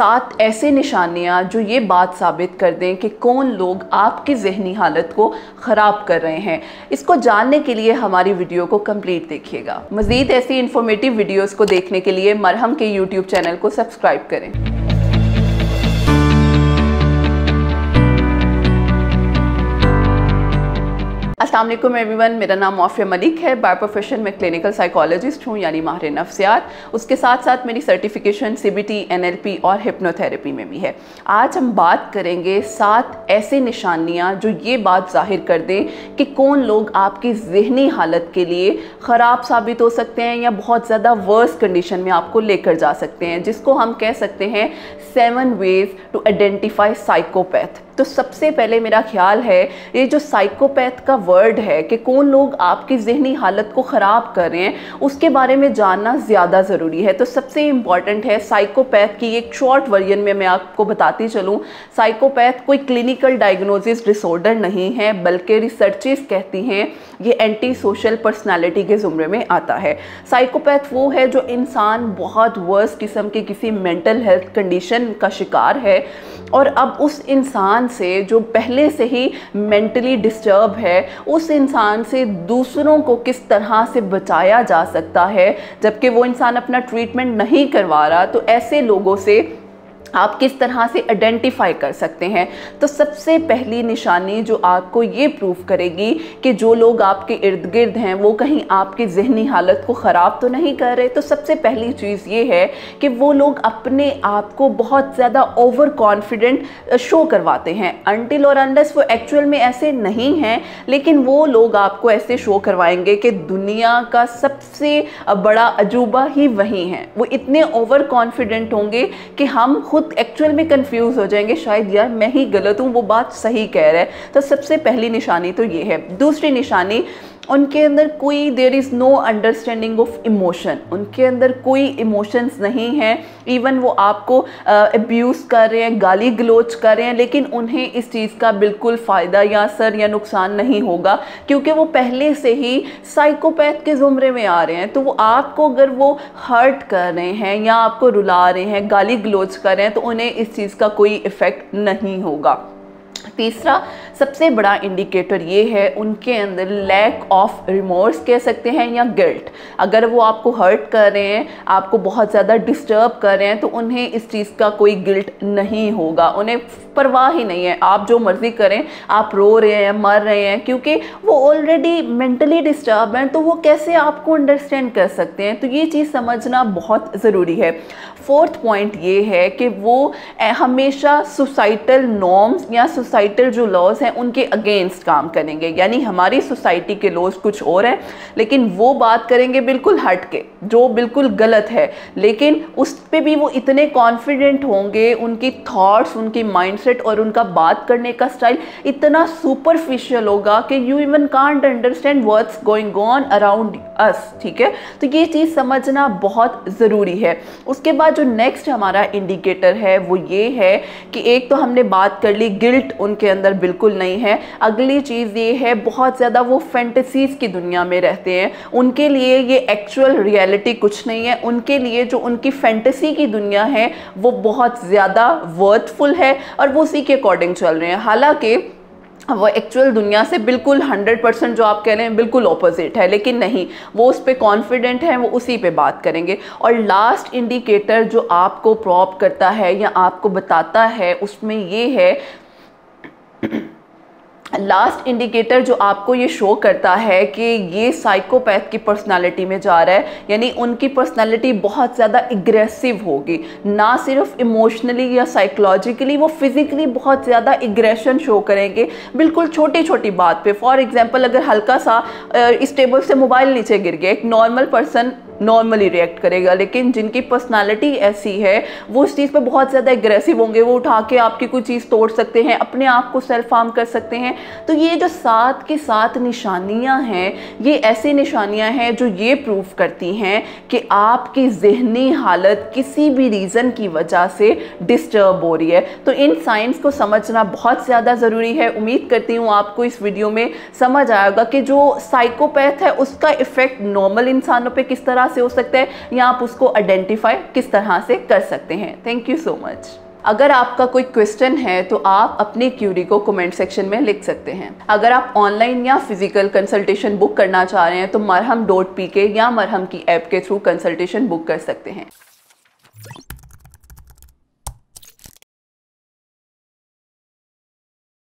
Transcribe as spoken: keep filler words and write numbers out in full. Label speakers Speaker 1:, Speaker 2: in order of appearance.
Speaker 1: सात ऐसे निशानियां जो ये बात साबित कर दें कि कौन लोग आपकी ज़हनी हालत को ख़राब कर रहे हैं। इसको जानने के लिए हमारी वीडियो को कंप्लीट देखिएगा। मज़ीद ऐसी इन्फॉर्मेटिव वीडियोस को देखने के लिए मरहम के यूट्यूब चैनल को सब्सक्राइब करें। अस्सलाम वालेकुम एवरीवन, मेरा नाम आफिया मलिक है। बाय प्रोफेशन में क्लिनिकल साइकोलॉजिस्ट हूँ, यानी माहिर नफ्सियात। उसके साथ साथ मेरी सर्टिफिकेशन सीबीटी, एनएलपी और हिप्नोथेरेपी में भी है। आज हम बात करेंगे सात ऐसे निशानियाँ जो ये बात जाहिर कर दें कि कौन लोग आपकी ज़हनी हालत के लिए ख़राब साबित हो सकते हैं या बहुत ज़्यादा वर्स कंडीशन में आपको लेकर जा सकते हैं, जिसको हम कह सकते हैं seven ways to identify psychopath. तो सबसे पहले मेरा ख्याल है ये जो साइकोपैथ का वर्ड है कि कौन लोग आपकी ज़हनी हालत को ख़राब कर रहे हैं, उसके बारे में जानना ज़्यादा ज़रूरी है। तो सबसे इम्पॉर्टेंट है साइकोपैथ की एक शॉर्ट वर्जन में मैं आपको बताती चलूँ। साइकोपैथ कोई क्लिनिकल डायग्नोसिस डिसऑर्डर नहीं है, बल्कि रिसर्चेस कहती हैं ये एंटी सोशल पर्सनालिटी के ज़ुमरे में आता है। साइकोपैथ वो है जो इंसान बहुत वर्स्ट किस्म की किसी मेंटल हेल्थ कंडीशन का शिकार है और अब उस इंसान से जो पहले से ही मेंटली डिस्टर्ब है, उस इंसान से दूसरों को किस तरह से बचाया जा सकता है, जबकि वो इंसान अपना ट्रीटमेंट नहीं करवा रहा, तो ऐसे लोगों से आप किस तरह से आइडेंटिफाई कर सकते हैं। तो सबसे पहली निशानी जो आपको ये प्रूव करेगी कि जो लोग आपके इर्द गिर्द हैं वो कहीं आपकी ज़हनी हालत को ख़राब तो नहीं कर रहे, तो सबसे पहली चीज़ ये है कि वो लोग अपने आप को बहुत ज़्यादा ओवर कॉन्फिडेंट शो करवाते हैं। अनटिल और अनलेस वो एक्चुअल में ऐसे नहीं हैं, लेकिन वो लोग आपको ऐसे शो करवाएंगे कि दुनिया का सबसे बड़ा अजूबा ही वही हैं। वो इतने ओवर कॉन्फिडेंट होंगे कि हम खुद एक्चुअल में कंफ्यूज हो जाएंगे, शायद यार मैं ही गलत हूँ, वो बात सही कह रहा है। तो सबसे पहली निशानी तो ये है। दूसरी निशानी, उनके अंदर कोई there is no understanding of emotion. उनके अंदर कोई इमोशंस नहीं हैं। इवन वो आपको अब्यूज़ कर रहे हैं, गाली गलोच कर रहे हैं, लेकिन उन्हें इस चीज़ का बिल्कुल फ़ायदा या असर या नुकसान नहीं होगा, क्योंकि वो पहले से ही साइकोपैथ के ज़ुमरे में आ रहे हैं। तो वो आपको अगर वो हर्ट कर रहे हैं या आपको रुला रहे हैं, गाली गलोच कर रहे हैं, तो उन्हें इस चीज़ का कोई इफ़ेक्ट नहीं होगा। तीसरा सबसे बड़ा इंडिकेटर ये है, उनके अंदर लैक ऑफ रिमोर्स कह सकते हैं या गिल्ट। अगर वो आपको हर्ट कर रहे हैं, आपको बहुत ज़्यादा डिस्टर्ब कर रहे हैं, तो उन्हें इस चीज़ का कोई गिल्ट नहीं होगा, उन्हें परवाह ही नहीं है। आप जो मर्ज़ी करें, आप रो रहे हैं, मर रहे हैं, क्योंकि वो ऑलरेडी मेंटली डिस्टर्ब हैं, तो वो कैसे आपको अंडरस्टैंड कर सकते हैं। तो ये चीज़ समझना बहुत ज़रूरी है। फोर्थ पॉइंट ये है कि वो हमेशा सोसाइटल नॉर्म्स या सोसाइटल जो लॉज हैं उनके अगेंस्ट काम करेंगे। यानी हमारी सोसाइटी के लॉज कुछ और हैं, लेकिन वो बात करेंगे बिल्कुल हट के, जो बिल्कुल गलत है, लेकिन उस पर भी वो इतने कॉन्फिडेंट होंगे, उनकी थॉट्स, उनकी माइंडसेट और उनका बात करने का स्टाइल इतना सुपरफिशियल होगा कि you even can't understand what's going on around us. ठीक है, तो ये चीज़ समझना बहुत ज़रूरी है। उसके बाद जो नेक्स्ट हमारा इंडिकेटर है वो ये है कि एक तो हमने बात कर ली, गिल्ट उनके अंदर बिल्कुल नहीं है। अगली चीज़ ये है, बहुत ज़्यादा वो फैंटेसीज़ की दुनिया में रहते हैं। उनके लिए ये एक्चुअल रियलिटी कुछ नहीं है। उनके लिए जो उनकी फैंटेसी की दुनिया है वो बहुत ज़्यादा वर्थफुल है और वो उसी के अकॉर्डिंग चल रहे हैं, हालांकि वो एक्चुअल दुनिया से बिल्कुल हंड्रेड परसेंट जो आप कह रहे हैं बिल्कुल ऑपोजिट है, लेकिन नहीं, वो उस पर कॉन्फिडेंट है, वो उसी पे बात करेंगे। और लास्ट इंडिकेटर जो आपको प्रॉप करता है या आपको बताता है, उसमें ये है, लास्ट इंडिकेटर जो आपको ये शो करता है कि ये साइकोपैथ की पर्सनालिटी में जा रहा है, यानी उनकी पर्सनालिटी बहुत ज़्यादा एग्रेसिव होगी। ना सिर्फ इमोशनली या साइकोलॉजिकली, वो फिज़िकली बहुत ज़्यादा एग्रेशन शो करेंगे, बिल्कुल छोटी छोटी बात पे। फॉर एग्जांपल, अगर हल्का सा इस टेबल से मोबाइल नीचे गिर गया, एक नॉर्मल पर्सन नॉर्मली रिएक्ट करेगा, लेकिन जिनकी पर्सनालिटी ऐसी है वो इस चीज़ पे बहुत ज़्यादा एग्रेसिव होंगे, वो उठा के आपकी कोई चीज़ तोड़ सकते हैं, अपने आप को सेल्फ हार्म कर सकते हैं। तो ये जो सात की सात निशानियां हैं, ये ऐसी निशानियां हैं जो ये प्रूव करती हैं कि आपकी ज़हनी हालत किसी भी रीज़न की वजह से डिस्टर्ब हो रही है। तो इन साइंस को समझना बहुत ज़्यादा ज़रूरी है। उम्मीद करती हूँ आपको इस वीडियो में समझ आएगा कि जो साइकोपैथ है उसका इफ़ेक्ट नॉर्मल इंसानों पर किस तरह से हो सकता है या आप उसको आइडेंटिफाई किस तरह से कर सकते हैं। Thank you so much. अगर आपका कोई क्वेश्चन है तो आप अपनी क्यूरी को कमेंट सेक्शन में लिख सकते हैं। अगर आप ऑनलाइन या फिजिकल कंसल्टेशन बुक करना चाह रहे हैं तो मरहम डॉट पी के या मरहम की ऐप के थ्रू कंसल्टेशन बुक कर सकते हैं।